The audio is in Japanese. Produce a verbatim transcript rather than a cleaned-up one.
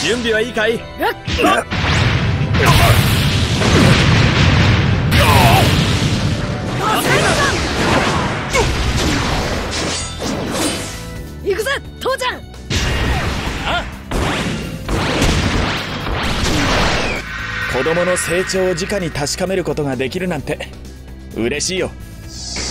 準備はいいかい？ 行くぜ父ちゃん。 子供の成長を直に確かめることができるなんて嬉しいよ。